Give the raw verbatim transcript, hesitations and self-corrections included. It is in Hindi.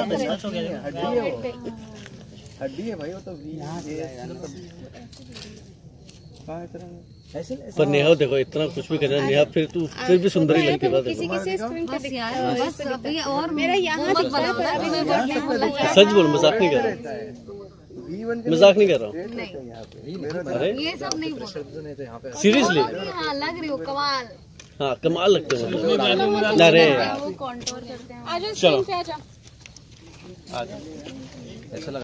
हड्डी है वो, हड्डी है भाई वो तो। पर नेहा देखो इतना कुछ भी करना नेहा, फिर तू फिर भी सुंदर ही लगती बात है। और मेरा यहाँ सच बोल, मजाक नहीं कर रहा, मजाक नहीं कर रहा हूँ। अरे ये सब नहीं बोल, सीरियसली हाँ लग रही हो कमाल। हाँ कमाल लगते हो। अरे वो कॉन्टोर करते हैं। चलो ऐसा लगा।